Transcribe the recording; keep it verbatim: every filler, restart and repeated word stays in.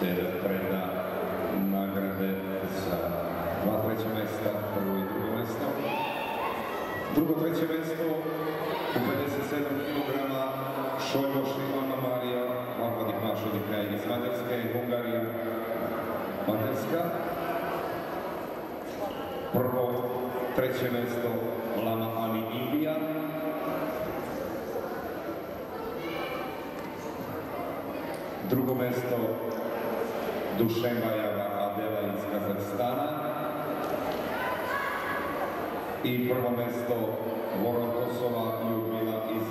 predá nagrade za dva treće mesta, prvo i drugo mesto. Drugo treće mesto u pedeset sedam kilograma Šojboši Anna Marija, Marvadik Mašodika iz Mađarske, Hungarija, Mađarska. Prvo treće mesto Lama Ani Indija. Drugo mesto Dušenbajeva Adela iz Kazahstana. I prvo mesto Vorotosova Ljubila iz